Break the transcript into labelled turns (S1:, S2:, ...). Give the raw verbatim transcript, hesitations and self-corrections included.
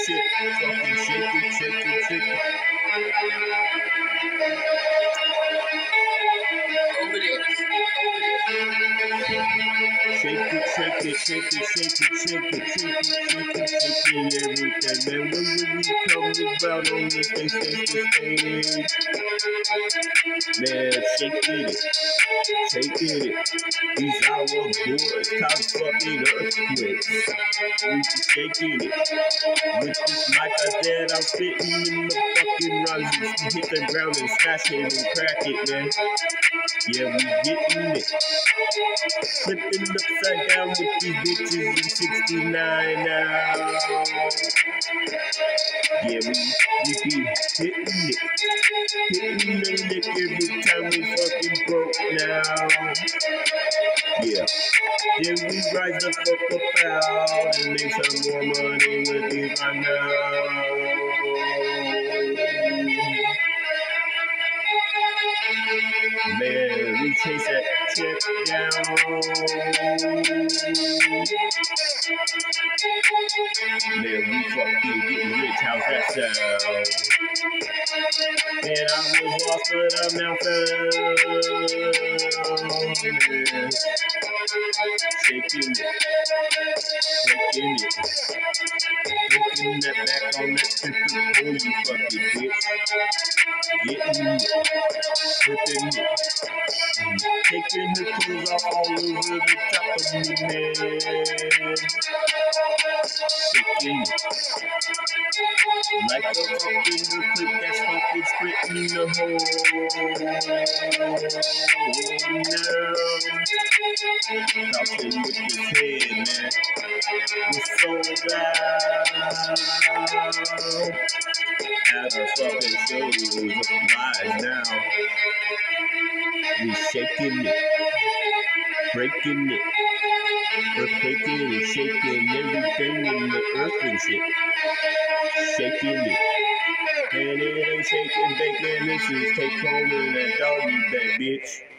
S1: shit. Fucking shake it, shake it, shake it.
S2: Over there.
S1: Shake it, shake it, shake it, shake it, shake it, shake it, shake it, shake it, everything. Man, when will we come about on the stage, stage, stage? Man, shake it, shake it. These our boys, cause fucking earthquakes. We just shaking it. With this mic I said I'm spitting in the fucking rhymes. You hit the ground and smash it and crack it, man. Yeah, we getting it. Flipping upside down with these bitches in sixty-nine now. Yeah, we, we be hitting it. Hitting the lick every time we fucking broke now. Yeah. Then we rise the fuck up out and make some more money with these right now. Man, we chase that check down. Man, we fucking getting rich, how's that sound? Man, I was lost, but I'm now found. Man. Shaking it, breaking it, breaking that back on that stripper pole, you fucking bitch. Getting it, flipping it, taking her clothes off all over the top of me, man. Shaking it, like a fucking clip that's fucking splitting the hole. Now, talking with this head, man. We're so loud. At our fucking shows live now. We shaking it, breaking it, earthquaking and shaking everything in the earth and shit. Shaking it. And it ain't shaking, baking, this is take home in that doggy bag, bitch.